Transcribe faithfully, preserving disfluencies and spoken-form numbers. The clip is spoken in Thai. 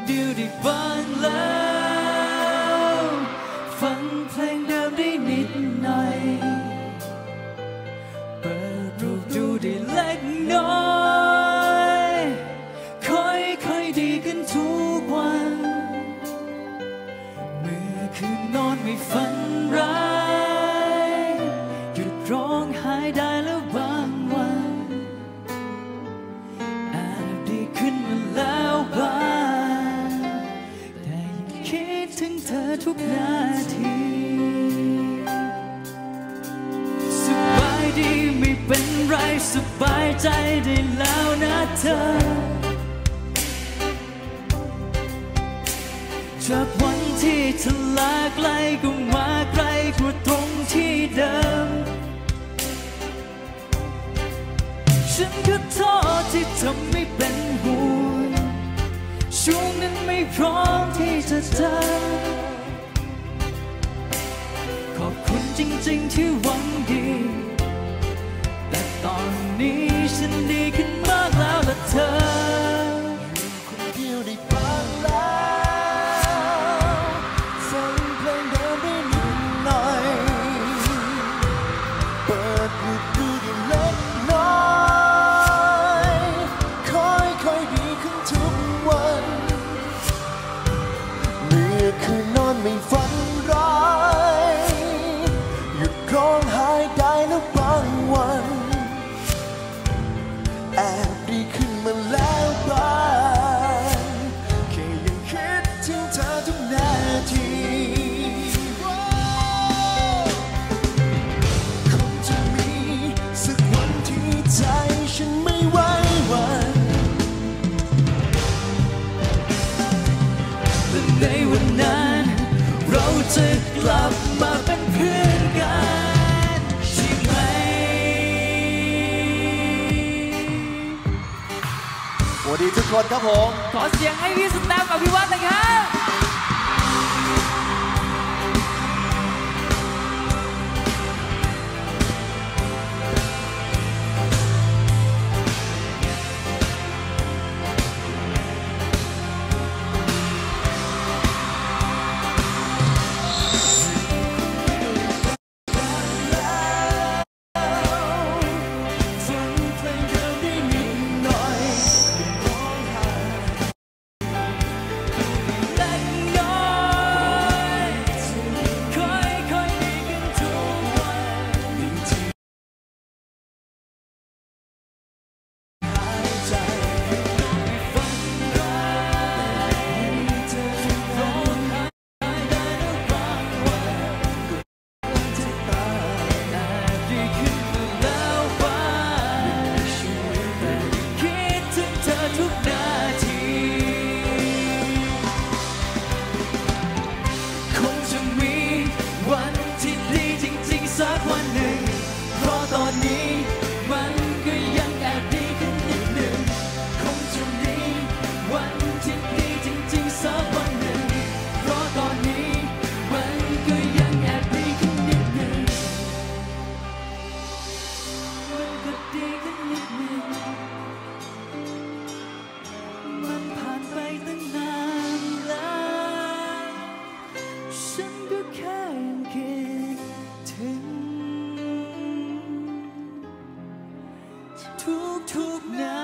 เดียวได้บ้างแล้วฟังเพลงเดิมได้นิดหน่อยเปิดรูปดูได้เล็กน้อยค่อยๆดีขึ้นทุกวันเมื่อคืนนอนไม่ฝันร้ายหยุดร้องไห้ได้แล้วบางวันแอบดีขึ้นมาแล้วบ้างแต่ยังคิดถึงเธอทุกนาทีสบายดีไม่เป็นไรสบายใจได้แล้วนะเธอจากวันที่เธอลาไกลก็มาไกลกว่าตรงที่เดิมฉันก็โทษที่ทำไม่เป็นห่วงช่วงนั้นไม่พร้อมที่จะเจอขอบคุณจริงๆที่หวังดีแต่ตอนนี้ฉันดีขึ้นมากแล้วล่ะเธอคนเดียวได้บ้างแล้วฟังเพลงเดิมได้นิดหน่อยเปิดรูปดูได้เล็กน้อยค่อยๆดีขึ้นทุกวันเมื่อคืนนอนไม่ฝันร้ายหยุดร้องไห้ได้แล้วบางวันแอบดีขึ้นมาแล้วบ้างแค่ยังคิดถึงเธอทุกนาทีคงจะมีสักวันที่ใจฉันไม่ไหวหวั่นและในวันนั้นเราจะกลับมาเป็นเพื่อนกันใช่ไหมสวัสดีทุกคนครับผมขอเสียงให้พี่สแตมป์อภิวัฒน์หน่อยครับทุกๆนา